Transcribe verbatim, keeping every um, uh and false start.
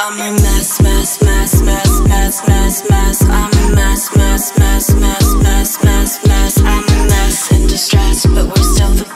I'm a mess, mess, mess, mess, mess, mess, mess. I'm a mess, mess, mess, mess, mess, mess, mess. I'm a mess in distress, but we're still the